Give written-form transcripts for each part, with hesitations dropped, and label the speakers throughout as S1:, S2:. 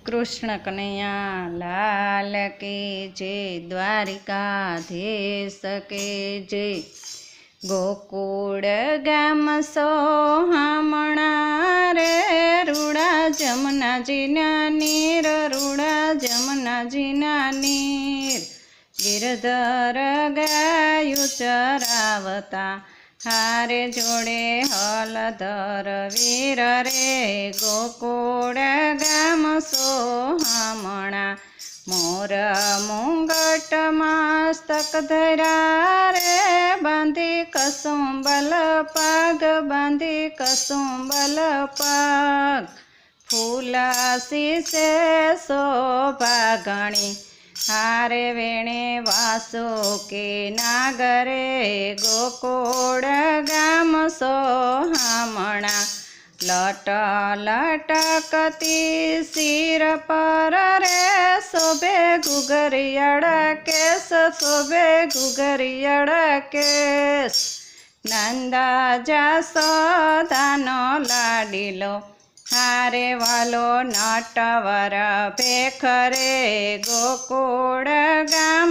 S1: कृष्ण कन्हैया लाल के जय। द्वारिकाधीश के जय। गोकुळ गाम सोहामणा रे रूड़ा जमुनाजीना नीर रूड़ा जमुनाजीना नीर। गिरधर गायु चरावता हारे जोड़े हलधर वीर रे। गोकुळ गाम सोहामणा मोर मुंगट मस्तक धरा रे। बांधी कसुंबल पाग बांधी कसुंबल पाग। फूलासी से शोभा घणी हारे वेणे वासुकी नागरे। गोकुळ गाम सोहामणा लट लटकती सिर पर रे। शोभे घुघरियाड़ा केस शोभे घुघरियाड़ा केस। नंदा जसोदानो लाडीलो हारे वालो नटवर भेखरे। गोकुळ गाम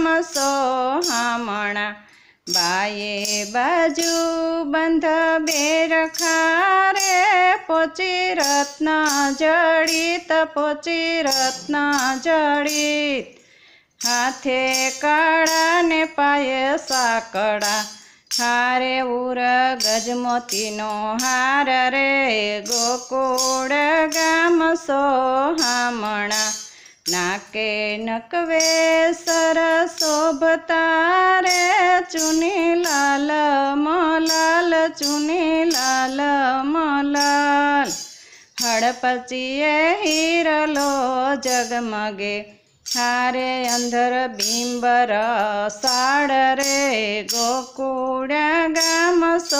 S1: सोहामणा बाये बाजू बंध बेरखा रे। पोची रत्न जड़ित पोची रत्न जड़ित। हाथे कड़ा ने पाये साकड़ा हारे उर गजमोतीनो हार रे। गोकुळ गाम सोहामणा नाके नकवे सर शोभता रे। चुनी लाल मलाल चुनी लाल मलाल। हड़पचिए हीरलो जगमगे हारे अंधर बिंबर साड़ रे। गोकुळ गाम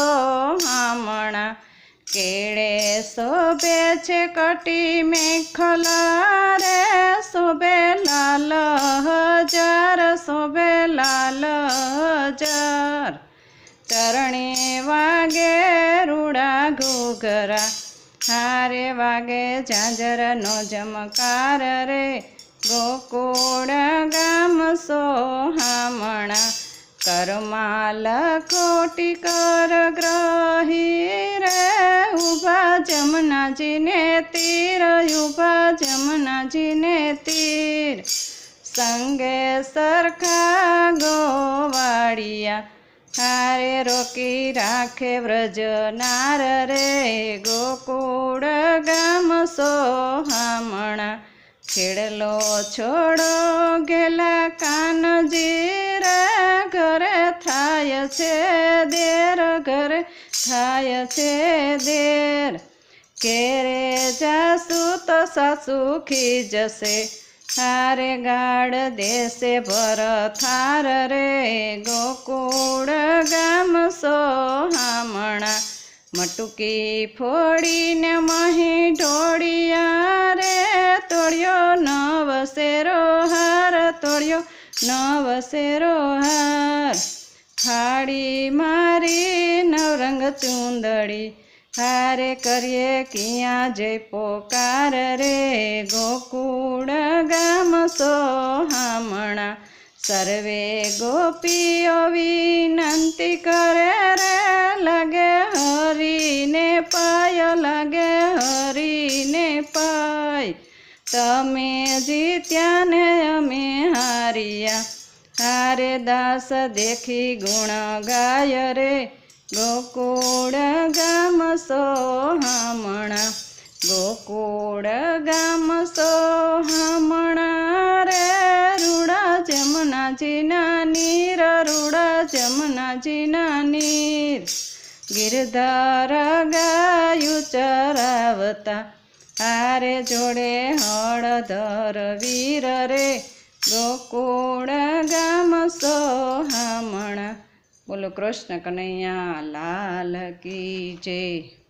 S1: सोहामणा केड़े शोभे छे कटी मेखला रे। शोभे लाल हजार शोभे लाल हजार। तरणी वागे रूड़ा घुघरा हारे वागे झांझर नो जमकार रे। गोकुळ गाम सोहामणा करमाल कोटी कर ग्रही रे। उभा जमुनाजी ने तीर उभा जमुनाजी ने तीर। संगे सरखा गोवाड़िया हारे रोकी राखे व्रज नार रे। गोकुळ गाम सोहामणा खेड़लो छोड़ो गेला कानजी रे। घरे थाय छे देर घरे थाय छे देर। केरे जासू तो सासू खीजसे हारे गाड़ देसे भर थार रे। गोकुळ गाम सोहामणा मटुकी फोड़ी ने मही ढोड़िया रे। तोड़ियो नवसेरो हार तोड़ियो नवसेरो हार। हाड़ी मारी नवरंग चूंदड़ी हारे करिए किया जय पोकार रे। गोकुळ गाम सोहामणा सर्वे गोपीओ विनंती करे रे। लगे हरि ने पाय लगे हरि ने पाय। तमे जीत्या ने अमे हारिया हारे दास देखी गुण गाय रे। गोकुळ गाम सोहामणा गोकुळ गाम सोहामणा रे। रूड़ा जमुनाजीना नीर रूड़ा जमुनाजीना नीर। गिरधर गायु चरावता हारे जोड़े हलधर वीर रे। गोकुळ गाम सोहामणा। बोलो कृष्ण कन्हैया लाल की जय।